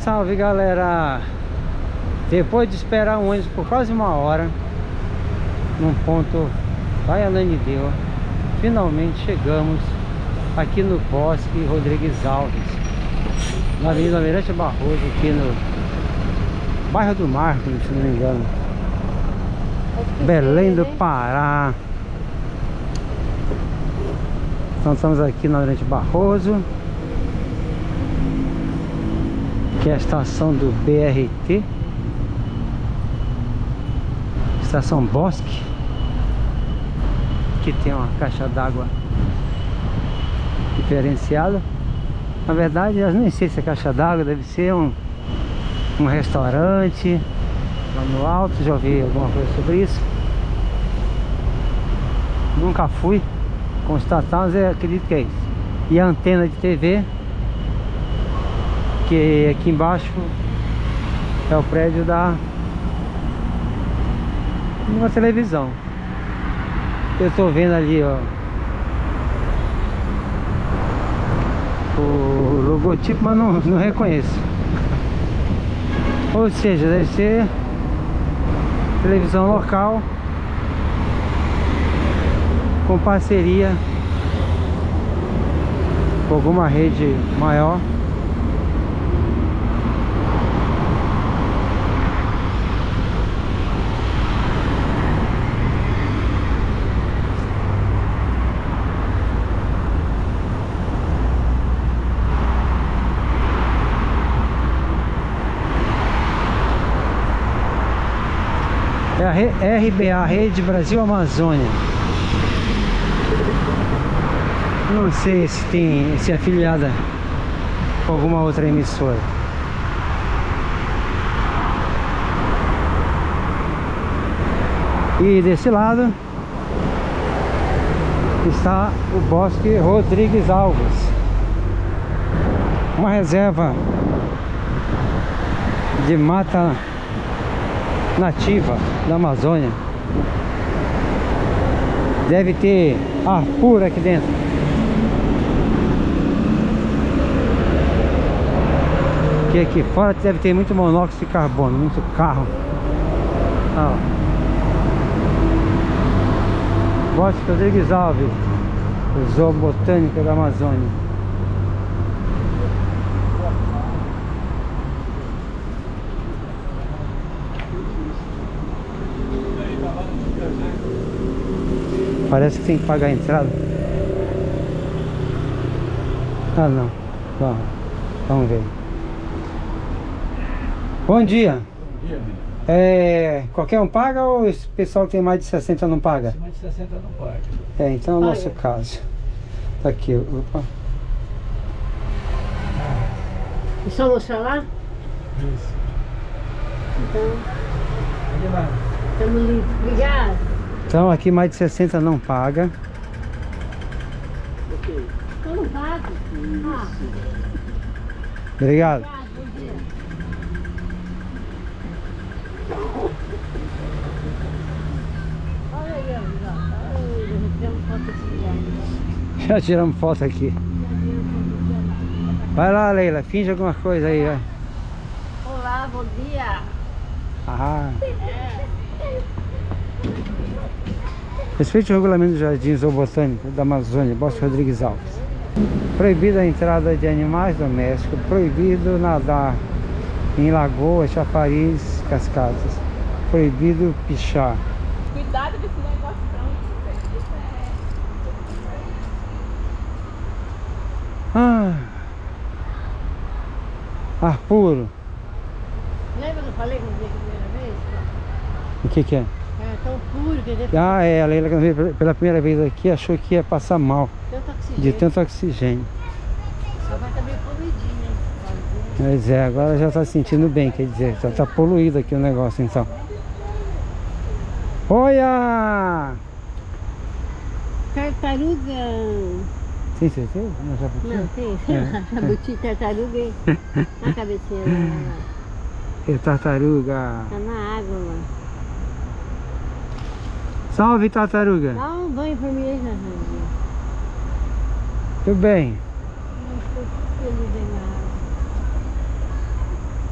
Salve galera! Depois de esperar um ônibus por quase uma hora num ponto lá em Ananindeua, finalmente chegamos aqui no Bosque Rodrigues Alves, na Avenida Almirante Barroso, aqui no bairro do Marco, se não me engano, Belém do Pará. Então estamos aqui na Almirante Barroso, que é a estação do BRT, estação Bosque, que tem uma caixa d'água diferenciada. Na verdade, eu nem sei se é caixa d'água, deve ser um restaurante lá no alto. Já ouvi alguma coisa sobre isso, nunca fui constatar, mas eu acredito que é isso. E a antena de TV, que aqui embaixo é o prédio da uma televisão. Eu estou vendo ali, ó, o logotipo, mas não reconheço. Ou seja, deve ser televisão local com parceria com alguma rede maior. É a RBA, Rede Brasil Amazônia. Não sei se é afiliada com alguma outra emissora. E desse lado está o Bosque Rodrigues Alves, uma reserva de mata nativa da Amazônia. Deve ter ar puro aqui dentro. Que aqui fora deve ter muito monóxido de carbono, muito carro. Ah, Bosque Rodrigues Alves, Zoobotânica da Amazônia. Parece que tem que pagar a entrada. Ah, não. Vamos ver. Bom dia. Bom dia, amigo. Qualquer um paga ou esse pessoal que tem mais de 60 não paga? Mais de 60 não paga. Então é o nosso caso. Tá aqui, opa. E só mostrar lá? Isso. Então, Olha lá. estamos livres. Obrigado. Então aqui mais de 60 não paga. Ok. Eu não pago. Ah, Obrigado. obrigado, bom dia. Olha aí, ó. Tiramos foto aqui. Já tiramos foto aqui. Vai lá, Leila, finge alguma coisa aí, ó. Olá, bom dia. Ah. Respeite o regulamento do Jardim Zoobotânico da Amazônia, Bosque Rodrigues Alves. Proibida a entrada de animais domésticos, proibido nadar em lagoas, chafariz, cascadas. Proibido pichar. Cuidado com esse negócio Ar puro. Lembra que eu falei com você a primeira vez? O que é? É tão puro que deve A Leila, quando veio pela primeira vez aqui, achou que ia passar mal tanto oxigênio. de tanto oxigênio. Só vai estar meio poluidinho, hein? Mas agora já está se sentindo bem, quer dizer, já está poluído aqui o negócio então. Olha! Tartaruga. Tem certeza? Não, jabuti? Não, tem. Jabuti, tartaruga e a cabecinha dela. É tartaruga. Tá na água lá. Salve, tartaruga. Dá um banho por mim aí, tartaruga. Tudo bem. Não estou feliz aí na água.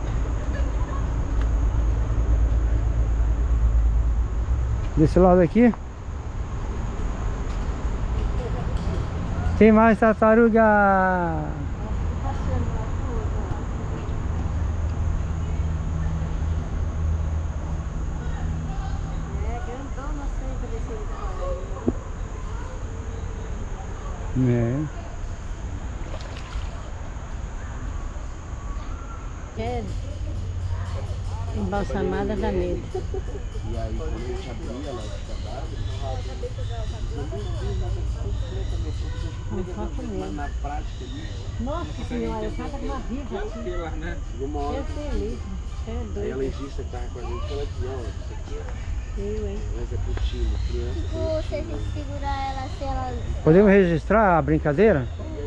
Desse lado aqui. Tem mais tartaruga. Grandona sempre desse é embalsamada da medo. E aí quando a gente abria ela de cadáver, mas na prática ali. Nossa senhora, eu tava numa vida assim. Né? Uma hora. Eu feliz. É Aí a doido. legista que tava com a gente, ela dizia, ó, isso aqui Eu, hein? mas é pro time, criança. Tipo, se a gente segurar ela, se ela... Podemos registrar a brincadeira?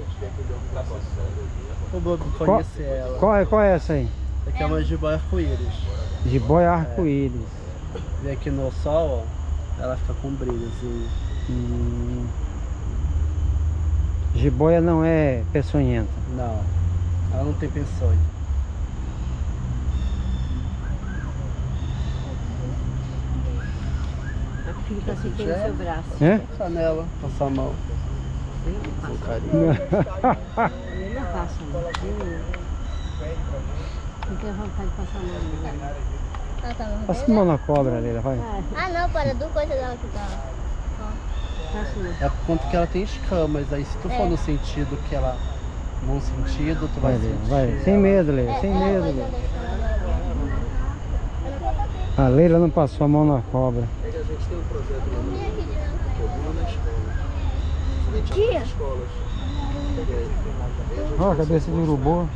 O Bobo conhece ela. Qual é essa aí? Aqui é uma jiboia arco-íris. Jiboia arco-íris. E aqui no sol, ó, ela fica com brilho assim. Jiboia não é peçonhenta. Não, ela não tem pensões. A filha tá sentindo no seu braço. É? Passar nela, passar a mão. Eu não Com faço. carinho. Eu não faço. Não tenho vontade de passar a mão. Ela tá Passa a morrendo? mão na cobra, Leila, vai. Ah, não, para do coisa dela que tá. Faço não. É por conta que ela tem escamas, aí se tu for no sentido que ela... Num sentido, tu vai Vai, Leila, sentir. vai. Sem medo, Leila, sem medo, Leila. A Leila não passou a mão na cobra. É que a gente tem um projeto que eu vi na escola. Tia. Escolas. Ó, a cabeça de urubu.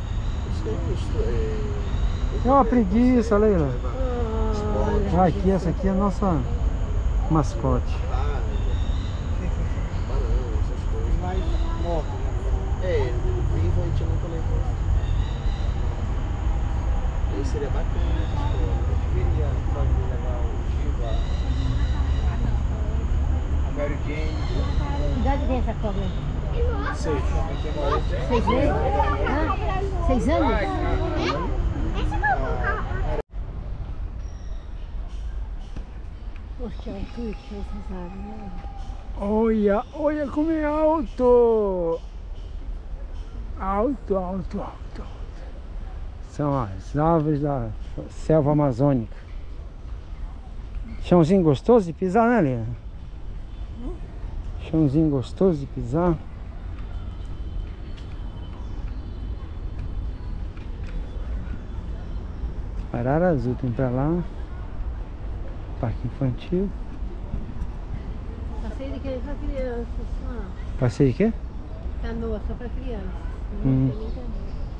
É uma preguiça, Leila. Ah, aqui, essa aqui é a nossa mascote. Mas morto. É, vivo a gente nunca levou. Aí seria bacana essa escola. A gente queria levar o Giva, a Mary Jane. Que idade tem essa cobra? 6. 6 meses? Hã? 6 anos? Poxa, é tudo que essas árvores, né? Olha, olha como é alto! Alto, alto, alto. São as árvores da selva amazônica. Chãozinho gostoso de pisar, né, Leila? Chãozinho gostoso de pisar. Arara azul tem pra lá. Parque infantil. Passeio de criança para crianças. Ah, Passeio de quê? canoa só para crianças. Hum. Não tem canoa.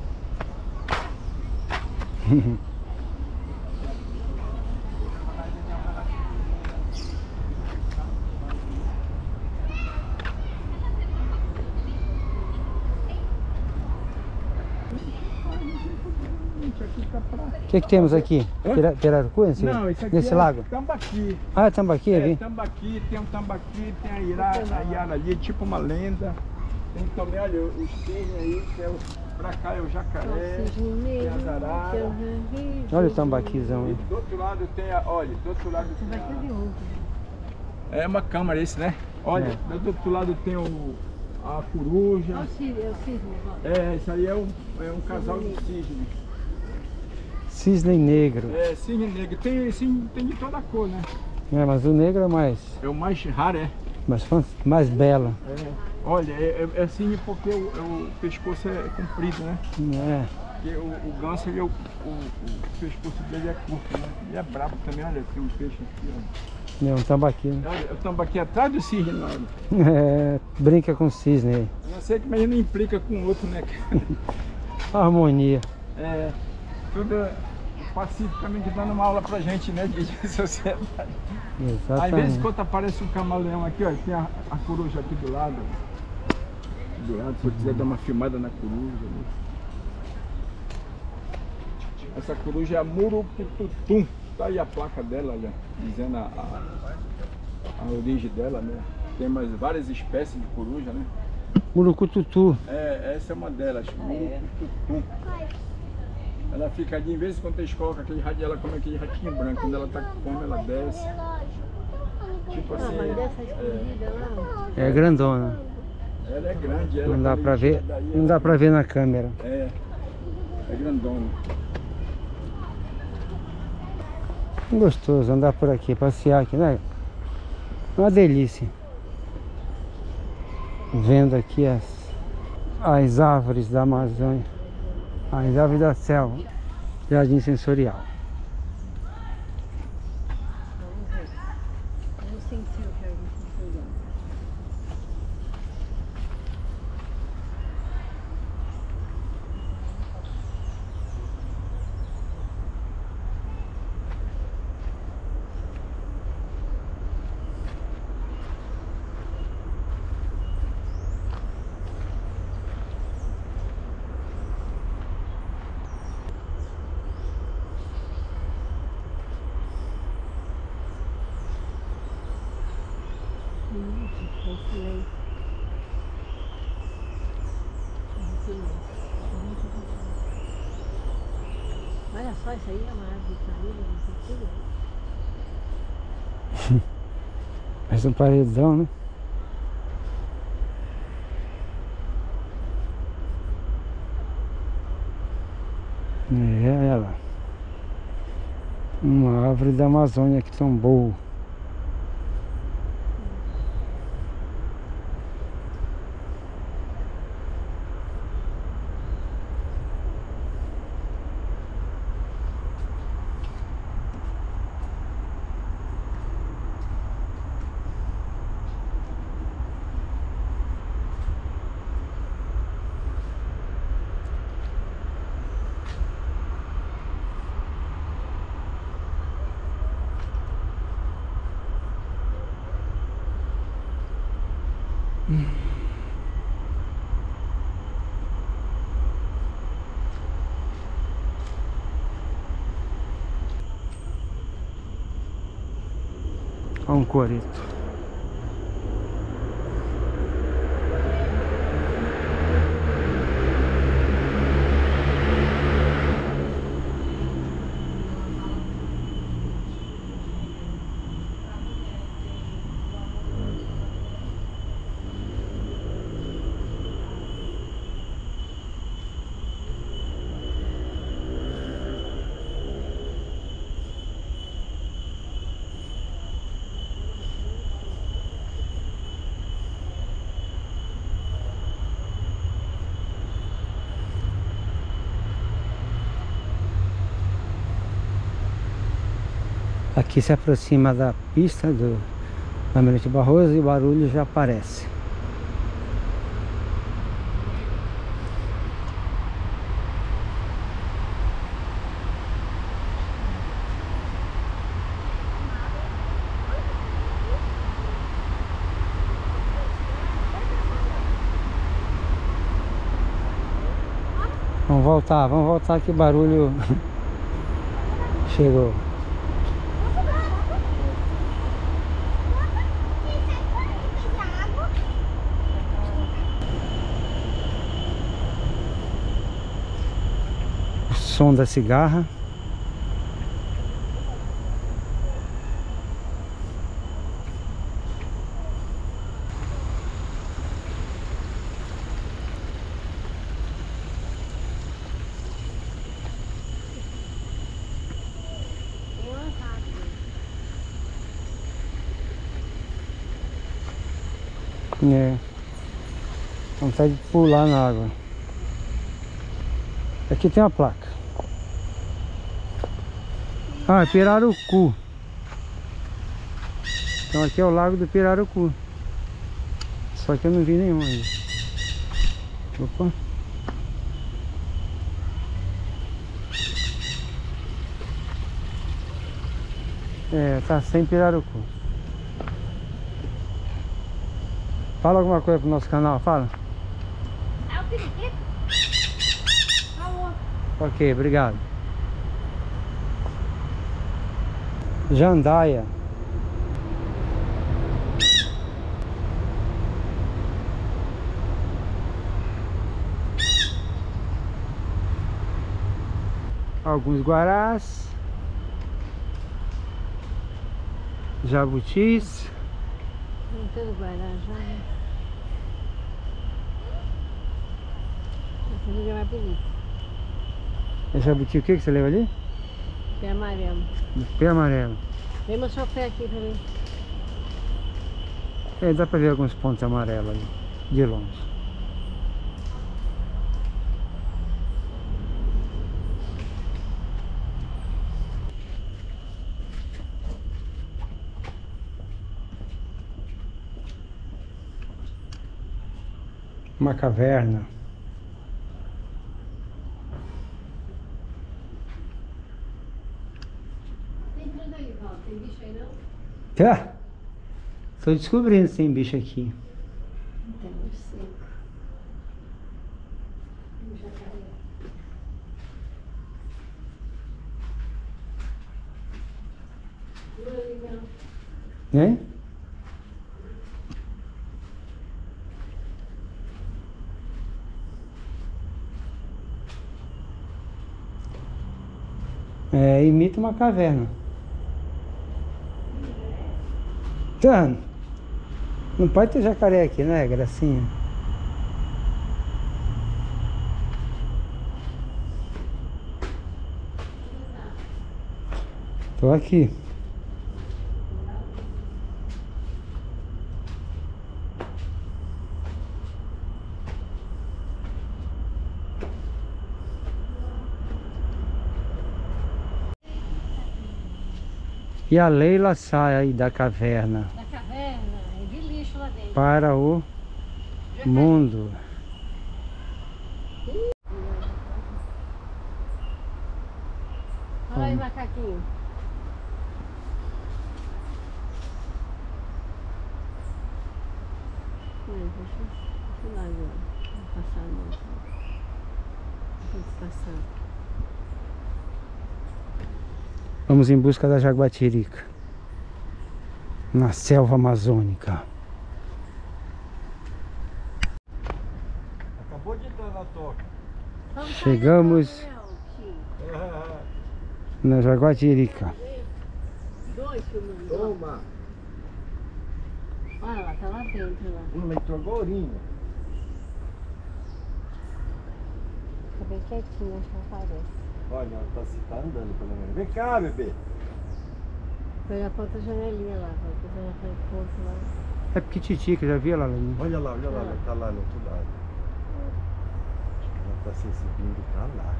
O que temos aqui? Pirarucu Não, isso aqui nesse é lago? tambaqui. Ah, é tambaqui, É, vi. tambaqui, tem um tambaqui, tem a Iara ali, tipo uma lenda. Tem também, olha, os cisnes aí, que é o, pra cá é o jacaré, Cisne negro, tem as araras. que eu já vi. Olha o tambaquizão aí. E do outro lado tem a, olha, do outro lado tem Tambaqui de ouro. é uma câmara esse, né? Olha, do outro lado tem a coruja. Olha o cisne, é o cisne. ó. É, isso aí é um casal de cisne. Cisne negro. É, cisne negro. Tem de toda a cor, né? É, mas o negro é mais mais raro, é. mais bela. Olha, é cisne porque o pescoço é comprido, né? É. Porque o ganso, ele, o pescoço dele é curto, né? Ele é brabo também, olha, tem um peixe aqui, ó. É um tambaqui, né? Olha, o tambaqui atrás do cisne, não, olha. É, brinca com cisne aí. Eu não sei que mas ele não implica com o outro, né? Harmonia. É, tudo pacificamente dando uma aula pra gente, né, de sociedade. Às vezes, Exatamente. quando aparece um camaleão aqui, ó, tem a coruja aqui do lado. Do lado, se eu quiser dar uma filmada na coruja. Né? Essa coruja é a Murucututum. Tá aí a placa dela, olha, dizendo a origem dela, né? Tem várias espécies de coruja, né? Murucututu. É, essa é uma delas, Murucututum. Ela fica ali, em vez de quando eles colocam aquele ratinho, ela come aquele ratinho branco. Quando ela tá com fome, ela desce. Tipo Ah, assim, mas dessa escondida lá. É grandona. ela é grande. Ela Não dá quando pra ver, tira daí, não dá pra ver na câmera. É grandona. Gostoso andar por aqui, passear aqui, né? Uma delícia. Vendo aqui as árvores da Amazônia, as árvores da selva, jardim sensorial. Vamos sentir o que a gente está. Olha só, isso aí é uma árvore caída, não sei tudo. Parece um paredão, né? É ela. Uma árvore da Amazônia que tombou. Olha um coreto. Aqui se aproxima da pista do Almirante Barroso e o barulho já aparece. Vamos voltar que barulho chegou. O som da cigarra. É, vontade de pular na água. Aqui tem uma placa. Ah, é Pirarucu. Então aqui é o lago do Pirarucu. Só que eu não vi nenhum ainda. Opa. É, tá sem Pirarucu. Fala alguma coisa pro nosso canal, fala. É o periquito? Falou. Ok, obrigado. Jandaia. Alguns guarás. Jabutis. Todo Guarajá, né? Esse lugar é mais bonito. Esse jabuti, o que você leva ali? Pé amarelo. Pé amarelo. Vem mostrar o pé aqui pra mim. É, dá pra ver alguns pontos amarelos ali, de longe. Uma caverna. Tem tudo aí, Val. Tem bicho aí não? Tá? Tô descobrindo se tem bicho aqui. Não tem morcego. Tem jacaré. Não é legal. Né? É, imita uma caverna. Tá. Não pode ter jacaré aqui, né, gracinha? Tô aqui. E a Leila sai aí da caverna Da caverna, é de lixo lá dentro. para o mundo. Olha aí, macaquinho. Deixa eu lá agora. Vou passar não. Vou passar. Vamos em busca da jaguatirica na selva amazônica. Acabou de entrar na toca. Vamos sair Chegamos da toca, Chico. na jaguatirica. Dois filmando. Toma! Olha lá, tá lá dentro lá. Entrou agorinha. Tá bem quietinho, acho que não aparece. Olha, tá andando pelo menos. Vem cá, bebê. Foi na outra janelinha lá, foi na ponto lá. É piquititica, já viu ela ali? Olha lá, ela tá lá no outro lado. Ela tá se exibindo pra lá.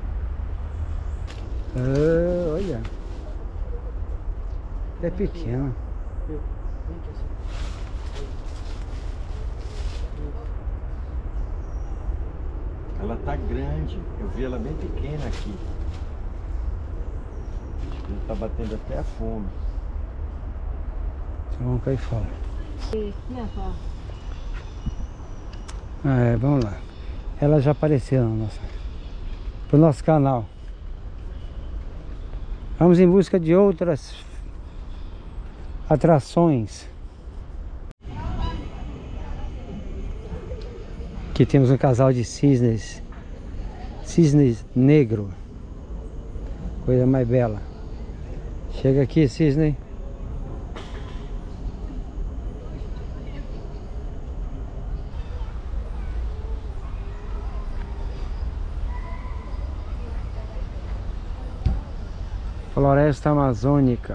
Ah, olha. É pequena. Ela tá grande. Eu vi ela bem pequena aqui. Ela tá batendo até a fome. Então vamos cair fora. E aqui, ó. É, vamos lá. Ela já apareceu pro nosso canal. Vamos em busca de outras atrações. Aqui temos um casal de cisnes. Cisnes negro. Coisa mais bela. Chega aqui, cisne. Floresta Amazônica.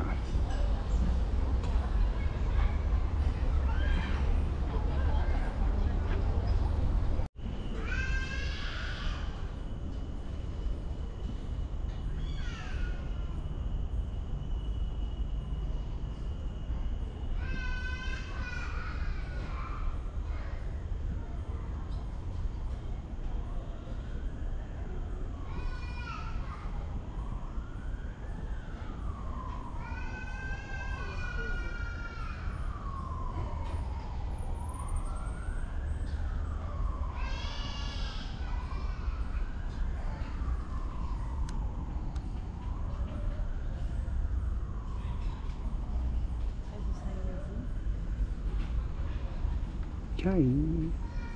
Que aí?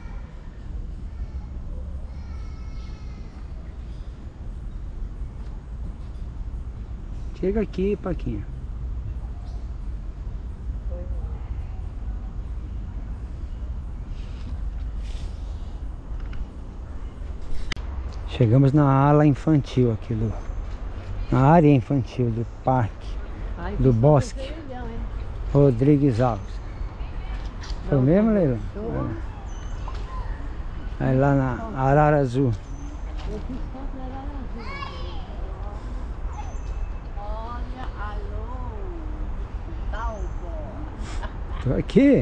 Chega aqui, Paquinha. Chegamos na ala infantil aqui na área infantil do parque Ai, do que Bosque legal, hein? Rodrigues Alves. Foi Não, mesmo, Leila? show. Aí lá na Arara Azul. Eu fiz foto na Arara Azul. Olha, alô. Talbot. Tô aqui.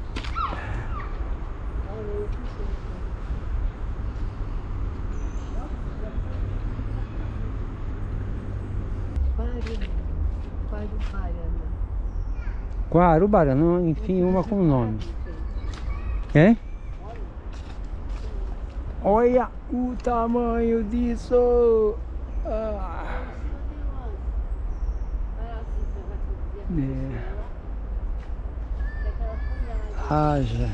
Guarubarana, enfim, uma com nome. Hein? Olha o tamanho disso! Ah. É. Haja.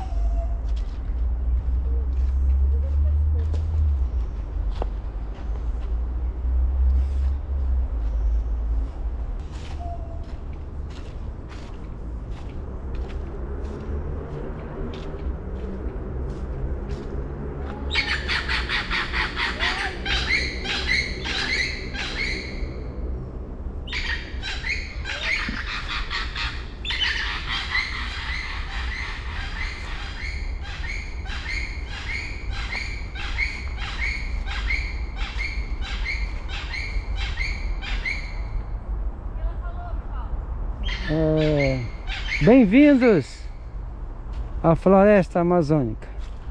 Bem-vindos à floresta amazônica.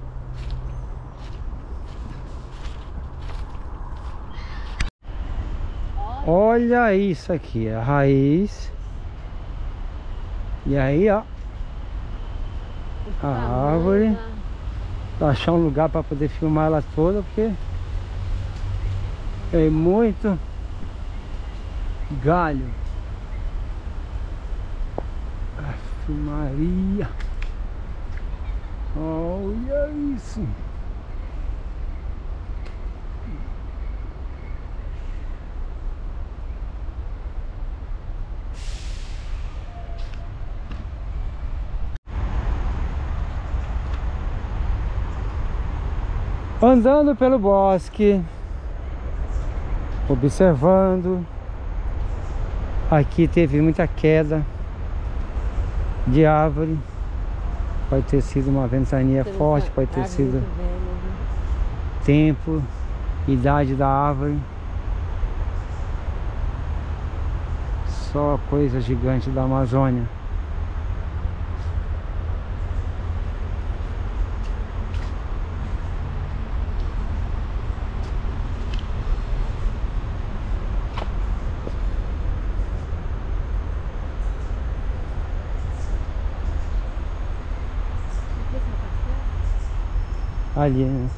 Olha isso aqui, a raiz. E aí, ó, a árvore. Vou achar um lugar para poder filmar ela toda, porque é muito galho. Ave Maria, olha isso. Andando pelo bosque, observando. Aqui teve muita queda de árvore. Pode ter sido uma ventania forte, pode ter sido tempo, idade da árvore. Só coisa gigante da Amazônia. Ali, né?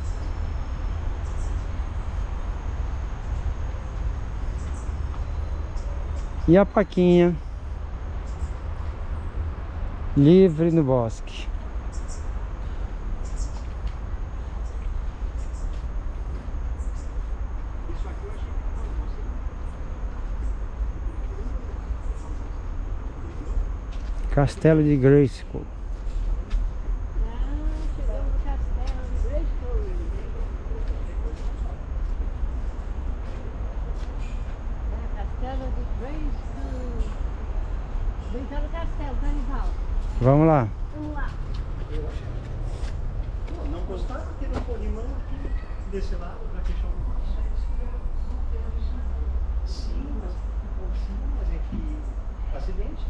E a plaquinha livre no bosque. Castelo de Grayskull. Vamos lá. Vamos lá. Não gostaram que não pôr limão aqui desse lado para fechar o negócio? Sim, mas é que acidente.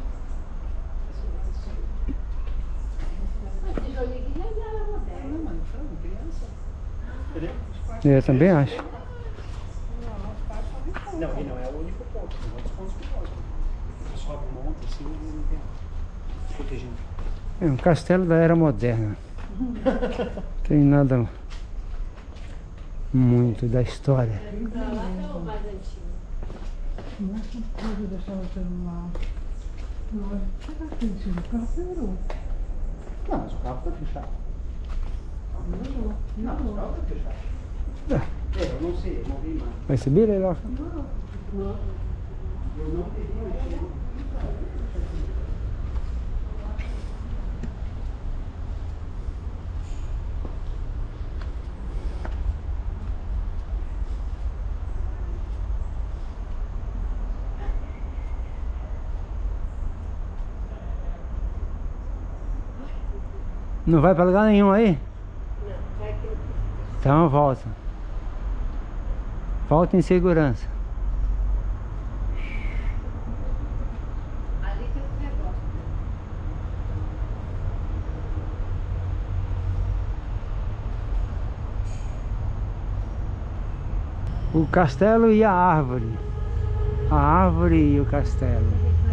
Mas tijolinho aqui já era moderno. Não, mas não, criança. Entendeu? Eu também acho. Não, e não é o único ponto. Tem outros pontos que podem. Sobe, monta, assim, não tem. Protegendo. É um castelo da era moderna. Tem nada muito da história. Não, mas o carro está fechado. Não, o carro está fechado. Eu não sei, eu não vi mais. Vai subir aí, lá? Eu não teria. Não vai pra lugar nenhum aí? Não, vai aqui no precipício. Então volta. Volta em segurança. Ali que é o negócio. O castelo e a árvore. A árvore e o castelo.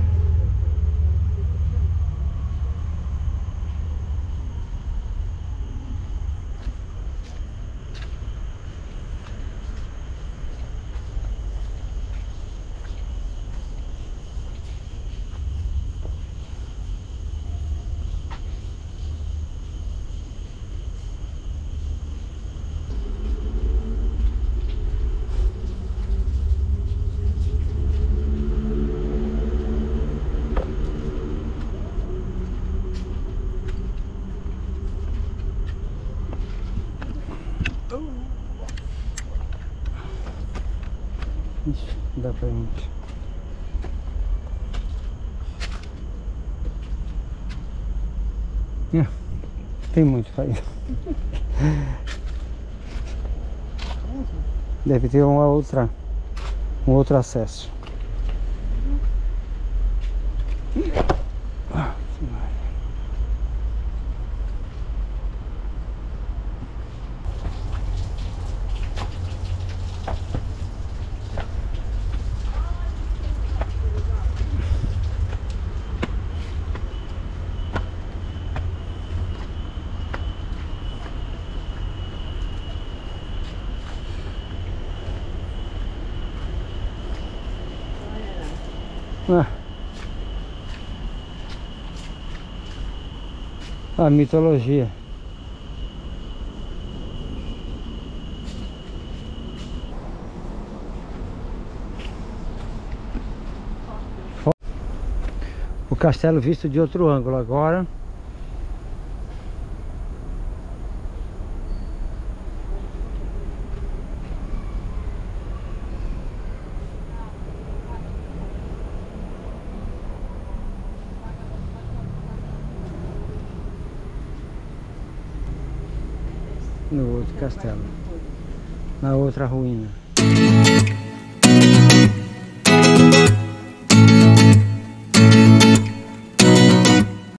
Ixi, dá pra gente. Tem muito pra ir. Deve ter um outro acesso. A mitologia. O castelo visto de outro ângulo agora. No outro castelo, na outra ruína.